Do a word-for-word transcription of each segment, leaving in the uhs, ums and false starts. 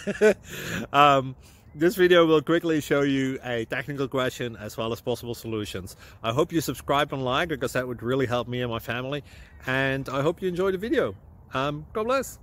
um, this video will quickly show you a technical question as well as possible solutions. I hope you subscribe and like, because that would really help me and my family. And I hope you enjoy the video. Um, God bless.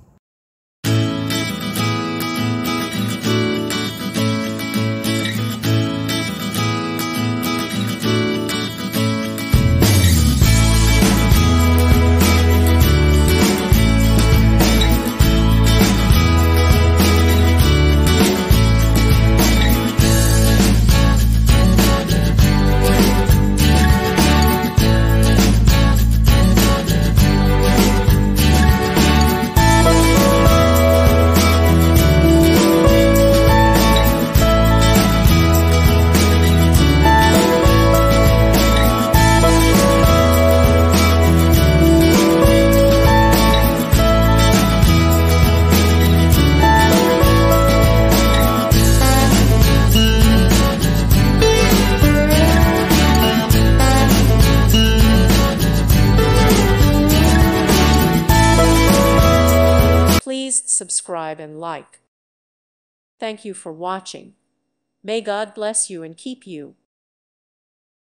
Please subscribe and like. Thank you for watching. May God bless you and keep you.